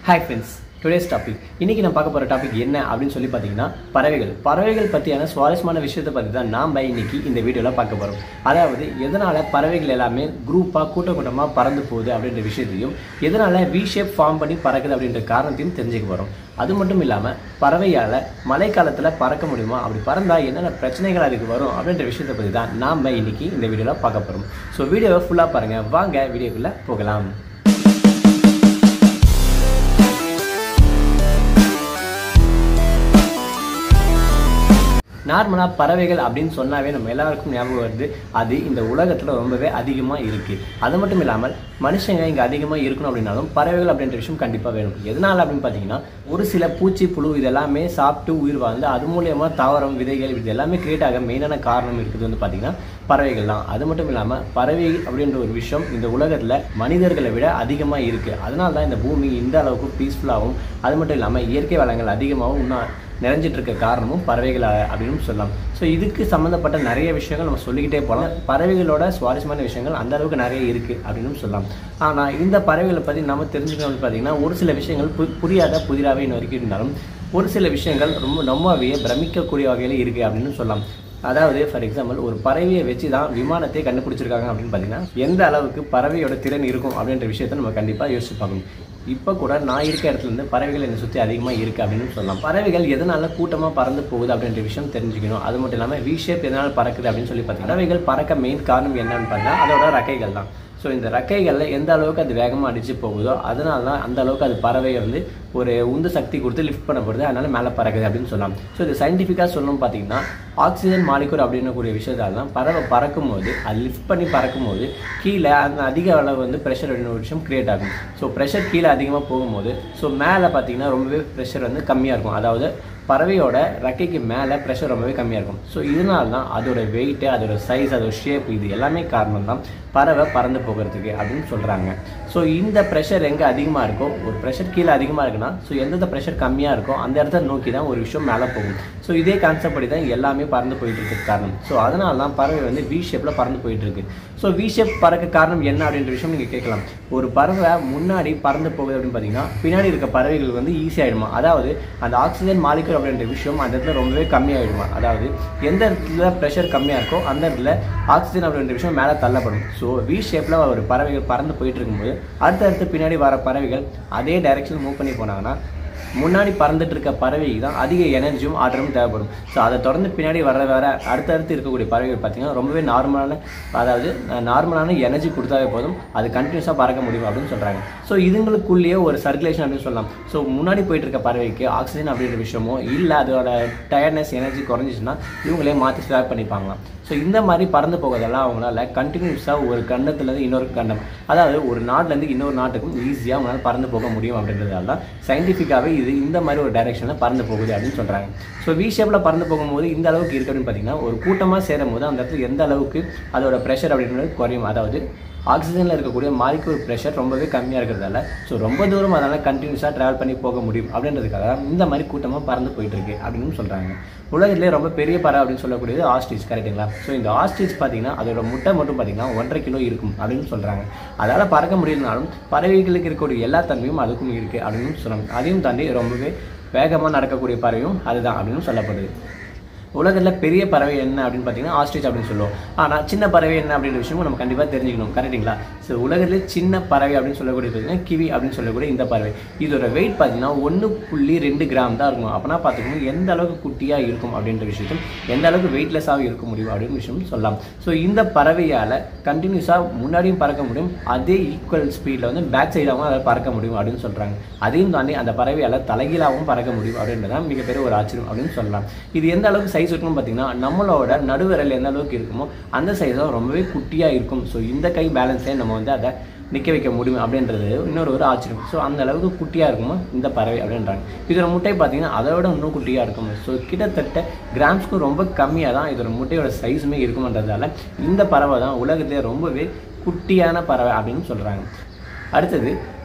Hi friends, today's topic. இன்னைக்கு நான் பார்க்க போற டாபிக் என்ன அப்படினு சொல்லி பாத்தீங்கன்னா பறவைகள் பத்தியான சுவாரஸ்யமான விஷயத்தை பத்தி தான் நாம இன்னைக்கு இந்த வீடியோல பார்க்க போறோம். அதாவது எதனால பறவைகள் எல்லாமே குரூப்பா கூட்டமா பறந்து போகுது அப்படிங்கற விஷயத்தையும் எதனால V ஷேப் ஃபார்ம் பண்ணி பறக்குது அப்படிங்கற காரணத்தையும் தெரிஞ்சுக்க போறோம். அது மட்டும் இல்லாம பறவையால மழைக்காலத்துல பறக்க முடியுமா, அப்படி பறந்தா என்னென்ன பிரச்சனைகள் அதுக்கு வரும் அப்படிங்கற விஷயத்தை பத்தி தான் நாம இன்னைக்கு இந்த வீடியோல பார்க்க போறோம். சோ வீடியோவை ஃபுல்லா பாருங்க. வாங்க வீடியோக்குள்ள போகலாம். நார்மலா பறவைகள் அப்படின்னு சொன்னாவே நம்ம எல்லாருக்கும் ஞாபகம் வருது அது இந்த உலகத்துல ரொம்பவே அதிகமா இருக்கு. அது மட்டும் இல்லாமல் மனுஷங்க இங்க அதிகமா இருக்கணும் அப்படின்னாலும் பறவைகள் அப்படின்ற விஷயம் கண்டிப்பா வேணும். எதனால அப்படின்னு பாத்தீங்கன்னா ஒரு சில பூச்சி புழு இதெல்லாமே சாப்பிட்டு உயிர் வாழ்ந்து அது மூலியமா தாவரம் விதைகள் இது எல்லாமே கிரியேட் ஆக மெயினான காரணம் இருக்குது வந்து பாத்தீங்கன்னா பறவைகள் தான். அது மட்டும் இல்லாம பறவை அப்படின்ற ஒரு விஷயம் இந்த உலகத்துல மனிதர்களை விட அதிகமா இருக்கு. அதனால தான் இந்த பூமி இந்த அளவுக்கு பீஸ்ஃபுல்லாகவும் அது மட்டும் இல்லாம இயற்கை வளங்கள் அதிகமாகவும் இன்னும் நிறைஞ்சிட்டு இருக்க காரணமும் பறவைகள் அப்படின்னு சொல்லலாம். ஸோ இதுக்கு சம்மந்தப்பட்ட நிறைய விஷயங்கள் நம்ம சொல்லிக்கிட்டே போகலாம். பறவைகளோட சுவாரஸ்யமான விஷயங்கள் அந்த அளவுக்கு நிறைய இருக்கு அப்படின்னு சொல்லலாம். ஆனால் இந்த பறவைகளை பற்றி நம்ம தெரிஞ்சுக்கணும்னு பார்த்தீங்கன்னா ஒரு சில விஷயங்கள் புரியாத புதிராகவே இன்ன வரைக்கும் இருந்தாலும் ஒரு சில விஷயங்கள் ரொம்ப நம்மவே பிரமிக்கக்கூடிய வகையில் இருக்கு அப்படின்னு சொல்லலாம். அதாவது ஃபார் எக்ஸாம்பிள் ஒரு பறவையை வச்சு தான் விமானத்தை கண்டுபிடிச்சிருக்காங்க அப்படின்னு பார்த்தீங்கன்னா எந்த அளவுக்கு பறவையோட திறன் இருக்கும் அப்படின்ற விஷயத்தை நம்ம கண்டிப்பாக யோசிச்சு பார்க்கணும். இப்போ கூட நான் இருக்க இடத்துல இருந்து பறவைகள் என்னை சுற்றி அதிகமாக இருக்குது அப்படின்னு சொல்லலாம். பறவைகள் எதனால கூட்டமாக பறந்து போகுது அப்படின்ற விஷயம் தெரிஞ்சுக்கணும். அது மட்டும் இல்லாமல் V ஷேப் எதனால் பறக்குது அப்படின்னு சொல்லி பார்த்தீங்கன்னா பறவைகள் பறக்க மெயின் காரணம் என்னன்னு பார்த்தீங்கன்னா அதோட ரெக்கைகள் தான். ஸோ இந்த ரெக்கைகளில் எந்த அளவுக்கு அது வேகமாக அடித்து போகுதோ அதனால தான் அந்த அளவுக்கு அது பறவையை வந்து ஒரு உந்து சக்தி கொடுத்து லிஃப்ட் பண்ணப்படுது, அதனால மேலே பறக்குது அப்படின்னு சொல்லலாம். ஸோ இது சயின்டிஃபிக்காக சொல்லணும் பார்த்தீங்கன்னா ஆக்சிஜன் மாலிகுல் அப்படின்னக்கூடிய விஷயத்தால் தான் பறவை பறக்கும் போது அது லிஃப்ட் பண்ணி பறக்கும் போது கீழே அந்த அதிக அளவு வந்து ப்ரெஷர் அப்படின்னு ஒரு விஷயம் கிரியேட் ஆகும். ஸோ ப்ரெஷர் கீழே அதிகமாக போகும்போது ஸோ மேலே பார்த்தீங்கன்னா ரொம்பவே ப்ரெஷர் வந்து கம்மியாக இருக்கும். அதாவது பறவையோட ரெக்கைக்கு மேலே ப்ரெஷர் ரொம்பவே கம்மியாக இருக்கும். ஸோ இதனால தான் அதோட வெயிட்டு அதோட சைஸ் அதோட ஷேப் இது எல்லாமே காரணம் தான் பறவை பறந்து போகிறதுக்கு அப்படின்னு சொல்கிறாங்க. ஸோ இந்த ப்ரெஷர் எங்கே அதிகமாக இருக்கோ ஒரு ப்ரெஷர் கீழே அதிகமாக இருக்குன்னா ஸோ எந்தெந்த ப்ரெஷர் கம்மியாக இருக்கோ அந்த இடத்த நோக்கி தான் ஒரு விஷயம் மேலே போகும். ஸோ இதே கான்செப்ட் படி தான் எல்லாமே பறந்து போயிட்டு இருக்கிறது காரணம். ஸோ அதனால தான் பறவை வந்து V ஷேப்பில் பறந்து போயிட்டு இருக்கு. ஸோ V ஷேப் பறக்க காரணம் என்ன அப்படின்ற விஷயம் நீங்கள் கேட்கலாம். ஒரு பறவை முன்னாடி பறந்து போகுது அப்படின்னு பார்த்தீங்கன்னா பின்னாடி இருக்க பறவைகள் வந்து ஈஸியாகிடுமா, அதாவது அந்த ஆக்சிஜன் மாலிகுல் அப்படின்ற விஷயம் அந்த இடத்துல ரொம்பவே கம்மியாகிடுமா. அதாவது எந்த இடத்துல ப்ரெஷர் கம்மியாக இருக்கோ அந்த இடத்துல ஆக்சிஜன் அப்படின்ற விஷயம் மேலே தள்ளப்படும். ஸோ V ஷேப்பில் ஒரு பறவைகள் பறந்து போயிட்டு இருக்கும்போது அடுத்தடுத்து பின்னாடி வர பறவைகள் அதே டைரெக்ஷன் மூவ் பண்ணி போனாங்கன்னா முன்னாடி பறந்துட்டு இருக்க பறவைக்கு தான் அதிக எனர்ஜியும் ஆற்றலும் தேவைப்படும். ஸோ அதை தொடர்ந்து பின்னாடி வர அடுத்தடுத்து இருக்கக்கூடிய பறவைகள் பார்த்தீங்கன்னா ரொம்பவே நார்மலான எனர்ஜி கொடுத்தாவே போதும் அது கண்டினியூஸாக பறக்க முடியும் அப்படின்னு சொல்கிறாங்க. ஸோ இதுங்களுக்குள்ளேயே ஒரு சர்க்குலேஷன் அப்படின்னு சொல்லலாம். ஸோ முன்னாடி போயிட்டு இருக்க பறவைக்கு ஆக்சிஜன் அப்படின்ற விஷயமோ இல்லை அதோட டயர்ட்னஸ் எனர்ஜி குறைஞ்சிச்சுன்னா இவங்களே மாற்றி ஸ்வாப் பண்ணிப்பாங்களாம். ஸோ இந்த மாதிரி பறந்து போகிறதெல்லாம் அவங்களால கண்டினியூஸாக ஒரு கண்டத்துலேருந்து இன்னொரு கண்டம், அதாவது ஒரு நாட்டிலேருந்து இன்னொரு நாட்டுக்கும் ஈஸியாக அவங்களால பறந்து போக முடியும் அப்படின்றதால தான் சயின்டிஃபிக்காகவே இது இந்த மாதிரி ஒரு டைரெக்ஷனில் பறந்து போகுது அப்படின்னு சொல்கிறாங்க. ஸோ V ஷேப்பில் பறந்து போகும்போது இந்த அளவுக்கு இருக்குது அப்படின்னு பார்த்தீங்கன்னா ஒரு கூட்டமாக சேரும் போது அந்த இடத்துல எந்த அளவுக்கு அதோட ப்ரெஷர் அப்படின்றது குறையும். அதாவது ஆக்சிஜனில் இருக்கக்கூடிய மாலிகுல் ப்ரெஷர் ரொம்பவே கம்மியாக இருக்கிறதால ஸோ ரொம்ப தூரம் அதனால் கண்டினியூஸாக ட்ராவல் பண்ணி போக முடியும் அப்படின்றதுக்காக இந்த மாதிரி கூட்டமாக பறந்து போயிட்டுருக்கு அப்படின்னு சொல்கிறாங்க. உலகத்திலே ரொம்ப பெரிய பறவை அப்படின்னு சொல்லக்கூடியது ஆஸ்ட்ரிச், கரெக்டுங்களா? ஸோ இந்த ஆஸ்ட்ரிச் பார்த்தீங்கன்னா அதோட முட்டை மட்டும் பார்த்தீங்கன்னா 1.5 கிலோ இருக்கும் அப்படின்னு சொல்கிறாங்க. அதால் பறக்க முடியலனாலும் பறவைகளுக்கு இருக்கக்கூடிய எல்லா தன்மையும் அதுக்கும் இருக்குது அப்படின்னு சொல்கிறாங்க. அதையும் தாண்டி ரொம்பவே வேகமாக நடக்கக்கூடிய பறவையும் அதுதான் அப்படின்னு சொல்லப்படுது. உலகத்தில் பெரிய பறவை என்ன அப்படின்னு பார்த்தீங்கன்னா ஆஸ்ட்ரிச் அப்படின்னு சொல்லுவோம். ஆனால் சின்ன பறவை என்ன அப்படின்ற விஷயமும் நம்ம கண்டிப்பாக தெரிஞ்சுக்கணும், கரெக்டுங்களா? ஸோ உலகத்திலே சின்ன பறவை அப்படின்னு சொல்லக்கூடிய பார்த்தீங்கன்னா கிவி அப்படின்னு சொல்லக்கூடிய இந்த பறவை இதோட வெயிட் பார்த்தீங்கன்னா 1.2 கிராம் தான் இருக்கும். அப்போனா பார்த்துக்கணும் எந்த அளவுக்கு குட்டியாக இருக்கும் அப்படின்ற விஷயத்தையும் எந்த அளவுக்கு வெயிட்லெஸ்ஸாக இருக்க முடியும் அப்படின்னு விஷயம் சொல்லலாம். ஸோ இந்த பறவையால் கண்டினியூஸாக முன்னாடியும் பறக்க முடியும், அதே ஈக்குவல் ஸ்பீடில் வந்து பேக் சைடாகவும் அதை பறக்க முடியும் அப்படின்னு சொல்கிறாங்க. அதையும் தாண்டி அந்த பறவையால் தலைகீழாகவும் பறக்க முடியும் அப்படின்றதான் மிகப்பெரிய ஒரு ஆச்சரியம் அப்படின்னு சொல்லலாம். இது எந்த அளவுக்கு சைஸ் இருக்குன்னு பார்த்தீங்கன்னா நம்மளோட நடுவிரல் எந்த அளவுக்கு இருக்குமோ அந்த சைஸும் ரொம்பவே குட்டியாக இருக்கும். ஸோ இந்த கை பேலன்ஸ்லேயே நம்ம வந்து அதை நிற்க வைக்க முடியும் அப்படின்றது இன்னொரு ஆச்சரியம். ஸோ அந்த அளவுக்கு குட்டியாக இருக்குமோ இந்த பறவை அப்படின்றாங்க. இதோட முட்டை பார்த்தீங்கன்னா அதை விட இன்னும் குட்டியாக இருக்கும். ஸோ கிட்டத்தட்ட கிராம்ஸ்க்கும் ரொம்ப கம்மியாக தான் இதோட முட்டையோட சைஸுமே இருக்கும்ன்றதால இந்த பறவை தான் உலகத்திலே ரொம்பவே குட்டியான பறவை அப்படின்னு சொல்கிறாங்க. அடுத்தது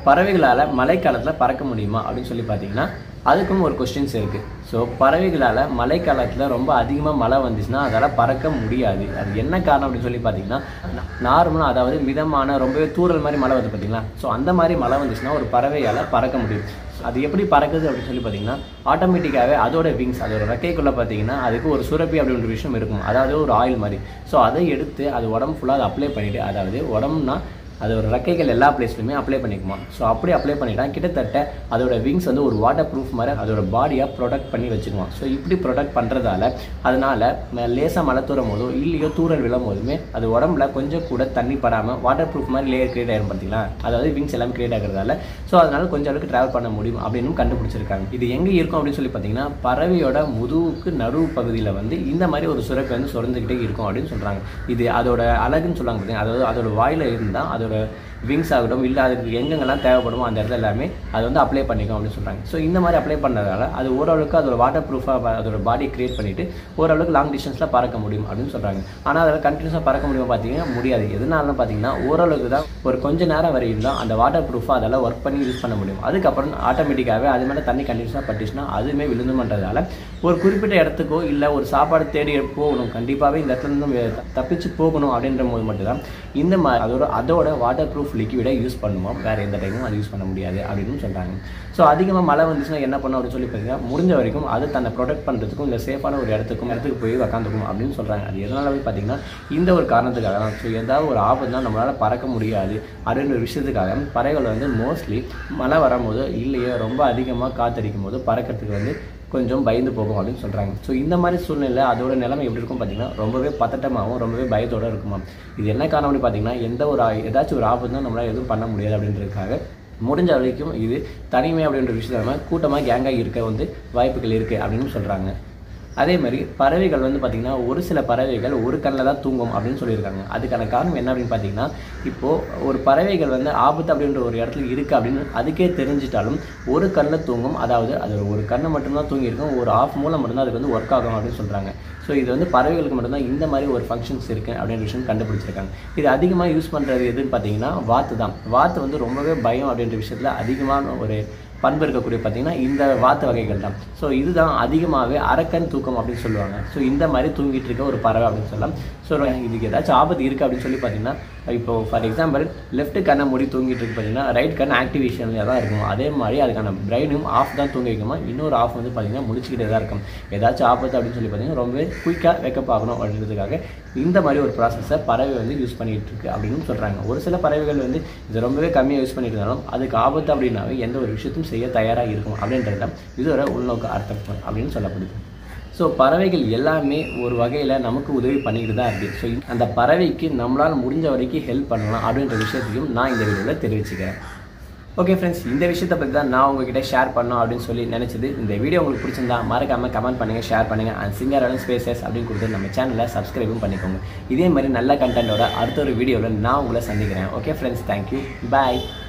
பறவைகளால் மழைக்காலத்தில் பறக்க முடியுமா அப்படின்னு சொல்லி பார்த்தீங்கன்னா அதுக்கும் ஒரு கொஸ்டின்ஸ் இருக்குது. ஸோ பறவைகளால் மழைக்காலத்தில் ரொம்ப அதிகமாக மழை வந்துச்சுன்னா அதால் பறக்க முடியாது. அது என்ன காரணம் அப்படின்னு சொல்லி பார்த்தீங்கன்னா நார்மலாக, அதாவது மிதமான ரொம்பவே தூறல் மாதிரி மழை வருது பார்த்தீங்களா. ஸோ அந்த மாதிரி மழை வந்துச்சுன்னா ஒரு பறவையால் பறக்க முடியும். அது எப்படி பறக்குது அப்படின்னு சொல்லி பார்த்தீங்கன்னா ஆட்டோமேட்டிக்காகவே அதோட விங்ஸ், அதோட ரெக்கைக்குள்ளே பார்த்தீங்கன்னா அதுக்கு ஒரு சுரப்பி அப்படின்ற விஷயம் இருக்கும், அதாவது ஒரு ஆயில் மாதிரி. ஸோ அதை எடுத்து அது உடம்பு ஃபுல்லாக அதை அப்ளை பண்ணிவிட்டு, அதாவது உடம்புனா அது ஒரு ரெக்கைகள் எல்லா பிளேஸ்லையுமே அப்ளை பண்ணிக்குமா. ஸோ அப்படி அப்ளை பண்ணிட்டா கிட்டத்தட்ட அதோட விங்ஸ் வந்து ஒரு வாட்டர் ப்ரூஃப் மாதிரி அதோட பாடியாக ப்ரொடெக்ட் பண்ணி வச்சுக்குவோம். ஸோ இப்படி ப்ரொடெக்ட் பண்ணுறதால அதனால் லேசாக மழை தூரும் போதோ இல்லையோ தூரல் விழும் போதுமே அது உடம்புல கொஞ்சம் கூட தண்ணி படாமல் வாட்டர் ப்ரூஃப் மாதிரி லேயர் கிரியேட் ஆகிரும் பார்த்தீங்களா. அதாவது விங்ஸ் எல்லாமே கிரியேட் ஆகிறதால ஸோ அதனால் கொஞ்சம் அளவுக்கு ட்ராவல் பண்ண முடியும் அப்படின்னு கண்டுபிடிச்சிருக்காங்க. இது எங்கே இருக்கும் அப்படின்னு சொல்லி பார்த்தீங்கன்னா பறவையோட முதுகுக்கு நடுவு பகுதியில் வந்து இந்த மாதிரி ஒரு சுரப்பி வந்து சுரந்துக்கிட்டே இருக்கும் அப்படின்னு சொல்கிறாங்க. இது அதோட அழகுன்னு சொல்லுவாங்க பார்த்தீங்கன்னா, அதாவது அதோட வாயில் இருந்தால் அதோட விங்ஸ் ஆகட்டும் இல்லை அதுக்கு எங்கெங்கெல்லாம் தேவைப்படுமோ அந்த இடத்துல எல்லாமே அது வந்து அப்ளை பண்ணிக்கும் அப்படின்னு சொல்கிறாங்க. ஸோ இந்த மாதிரி அப்ளை பண்ணுறதால அது ஓரளவுக்கு அதோட வாட்டர் ப்ரூஃபாக அதோட பாடி கிரியேட் பண்ணிவிட்டு ஓரளவுக்கு லாங் டிஸ்டன்ஸில் பறக்க முடியும் அப்படின்னு சொல்கிறாங்க. ஆனால் அதில் கண்டினியூஸாக பறக்க முடியும் பார்த்தீங்கன்னா முடியாது. எதனாலும் பார்த்தீங்கன்னா ஓரளவுக்கு தான் ஒரு கொஞ்சம் நேரம் வரையும் தான் அந்த வாட்டர் ப்ரூஃபாக அதெல்லாம் ஒர்க் பண்ணி யூஸ் பண்ண முடியும். அதுக்கப்புறம் ஆட்டோமேட்டிக்காகவே அது மேலே தண்ணி கண்டினியூஸாக பட்டுச்சுன்னா அதுவுமே விழுந்துமன்றதால ஒரு குறிப்பிட்ட இடத்துக்கோ இல்லை ஒரு சாப்பாடு தேடி போகணும், கண்டிப்பாகவே இந்த இடத்துல இருந்து தப்பிச்சு போகணும் அப்படின்ற போது மட்டும்தான் இந்த மாதிரி அதோட வாட்டர் ப்ரூஃப் லிக்விடை யூஸ் பண்ணுவோம். வேறு எந்த டைமும் அது யூஸ் பண்ண முடியாது அப்படின்னு சொல்கிறாங்க. ஸோ அதிகமாக மழை வந்துச்சுன்னா என்ன பண்ணும் அப்படின்னு சொல்லி பார்த்தீங்கன்னா முடிஞ்ச வரைக்கும் அது தன்னை ப்ரொடெக்ட் பண்ணுறதுக்கும் இல்லை சேஃபான ஒரு இடத்துக்கு போய் உக்காந்துக்கும் அப்படின்னு சொல்கிறாங்க. அது எதனால பார்த்தீங்கன்னா இந்த ஒரு காரணத்துக்காக தான். ஸோ ஏதாவது ஒரு ஆபத்து தான் நம்மளால் பறக்க முடியாது அப்படின்ற ஒரு விஷயத்துக்காக பறவைகள் வந்து மோஸ்ட்லி மழை வரும்போது இல்லையோ ரொம்ப அதிகமாக காற்றடிக்கும் போது பறக்கிறதுக்கு வந்து கொஞ்சம் பயந்து போகும் அப்படின்னு சொல்கிறாங்க. ஸோ இந்த மாதிரி சூழ்நிலை அதோட நிலைமை எப்படி இருக்கும் பார்த்தீங்கன்னா ரொம்பவே பதட்டமாகவும் ரொம்பவே பயத்தோடு இருக்குமா. இது என்ன காரணம் அப்படின்னு பார்த்தீங்கன்னா ஏதாச்சும் ஒரு ஆபத்து தான் நம்மளால் எதுவும் பண்ண முடியாது அப்படின்றதுக்காக முடிஞ்ச வரைக்கும் இது தனிமை அப்படின்ற விஷயத்த கூட்டமாக கேங்காக இருக்க வந்து வாய்ப்புகள் இருக்குது அப்படின்னு சொல்கிறாங்க. அதே மாதிரி பறவைகள் வந்து பார்த்திங்கன்னா ஒரு சில பறவைகள் ஒரு கண்ணில் தான் தூங்கும் அப்படின்னு சொல்லியிருக்காங்க. அதுக்கான காரணம் என்ன அப்படின்னு பார்த்தீங்கன்னா இப்போது ஒரு பறவைகள் வந்து ஆபத்து அப்படின்ற ஒரு இடத்துல இருக்குது அப்படின்னு அதுக்கே தெரிஞ்சிட்டாலும் ஒரு கண்ணில் தூங்கும், அதாவது அது ஒரு கண்ணை மட்டும்தான் தூங்கியிருக்கும், ஒரு ஆஃப் மூலம் மட்டும்தான் அதுக்கு வந்து ஒர்க் ஆகும் அப்படின்னு சொல்கிறாங்க. ஸோ இது வந்து பறவைகளுக்கு மட்டும்தான் இந்த மாதிரி ஒரு ஃபங்க்ஷன்ஸ் இருக்குது அப்படின்ற விஷயம் கண்டுபிடிச்சிருக்காங்க. இது அதிகமாக யூஸ் பண்ணுறது எதுன்னு பார்த்தீங்கன்னா வாத்து தான். வாத்து வந்து ரொம்பவே பயம் அப்படின்ற விஷயத்தில் அதிகமான ஒரு பண்பு இருக்கக்கூடிய பார்த்தீங்கன்னா இந்த வாத்து வகைகள் தான். ஸோ இதுதான் அதிகமாகவே அரக்கன் தூக்கம் அப்படின்னு சொல்லுவாங்க. ஸோ இந்த மாதிரி தூங்கிட்டு இருக்க ஒரு பறவை அப்படின்னு சொல்லலாம். ஸோ இதுக்கு ஏதாச்சும் ஆபத்து இருக்குது அப்படின்னு சொல்லி பார்த்தீங்கன்னா இப்போது ஃபார் எக்ஸாம்பிள் லெஃப்ட் கண்ணை மூடி தூங்கிட்டு இருக்கு பார்த்தீங்கன்னா ரைட் கண் ஆக்டிவேஷனில் தான் இருக்கும். அதே மாதிரி அதுக்கான பிரெயினும் ஆஃப் தான் தூங்க வைக்குமா, இன்னொரு ஆஃப் வந்து பார்த்தீங்கன்னா முடிச்சுக்கிட்டே தான் இருக்கும். ஏதாச்சும் ஆபத்து அப்படின்னு சொல்லி பார்த்தீங்கன்னா ரொம்பவே குயிக்காக வேக்கப் ஆகணும் அப்படின்றதுக்காக இந்த மாதிரி ஒரு ப்ராசஸை பறவை வந்து யூஸ் பண்ணிகிட்டு இருக்கு அப்படின்னு சொல்கிறாங்க. ஒரு சில பறவைகள் வந்து இது ரொம்பவே கம்மியாக யூஸ் பண்ணிட்டு இருந்தாலும் அதுக்கு ஆபத்து அப்படின்னாவே எந்த ஒரு விஷயத்தையும் செய்ய தயாராக இருக்கும் அப்படின்றது தான் இதோட உள்நோக்க அர்த்தம் அப்படின்னு சொல்லப்படுது. ஸோ பறவைகள் எல்லாமே ஒரு வகையில் நமக்கு உதவி பண்ணிக்கிட்டு தான் இருக்குது. ஸோ அந்த பறவைக்கு நம்மளால் முடிஞ்ச வரைக்கும் ஹெல்ப் பண்ணலாம் அப்படின்ற விஷயத்தையும் நான் இந்த வீடியோவில் தெரிவிச்சுக்கிறேன். ஓகே ஃப்ரெண்ட்ஸ், இந்த விஷயத்தை பற்றி தான் நான் உங்ககிட்ட ஷேர் பண்ணோம் அப்படின்னு சொல்லி நினச்சது. இந்த வீடியோ உங்களுக்கு பிடிச்சிருந்தா மறக்காமல் கமெண்ட் பண்ணுங்கள், ஷேர் பண்ணுங்கள். அண்ட் சிங்கர் ஸ்பேசஸ் அப்படின்னு கொடுத்து நம்ம சேனலை சப்ஸ்கிரைபும் பண்ணிக்கோங்க. இதே மாதிரி நல்ல கண்டென்ட்டோட அடுத்த ஒரு வீடியோவில் நான் உங்களை சந்திக்கிறேன். ஓகே ஃப்ரெண்ட்ஸ், தேங்க்யூ, பாய்.